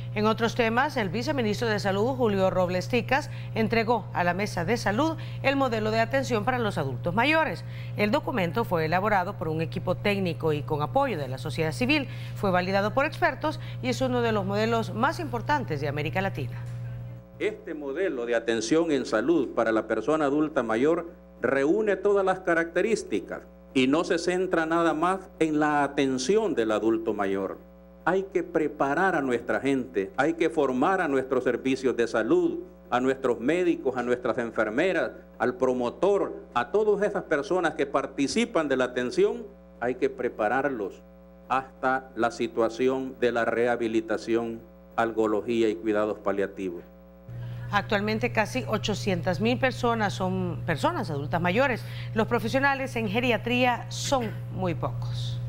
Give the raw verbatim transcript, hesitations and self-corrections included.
En otros temas, el viceministro de Salud, Julio Robles Ticas, entregó a la Mesa de Salud el modelo de atención para los adultos mayores. El documento fue elaborado por un equipo técnico y con apoyo de la sociedad civil. Fue validado por expertos y es uno de los modelos más importantes de América Latina. Este modelo de atención en salud para la persona adulta mayor reúne todas las características y no se centra nada más en la atención del adulto mayor. Hay que preparar a nuestra gente, hay que formar a nuestros servicios de salud, a nuestros médicos, a nuestras enfermeras, al promotor, a todas esas personas que participan de la atención, hay que prepararlos hasta la situación de la rehabilitación, algología y cuidados paliativos. Actualmente casi ochocientas mil personas son personas adultas mayores. Los profesionales en geriatría son muy pocos.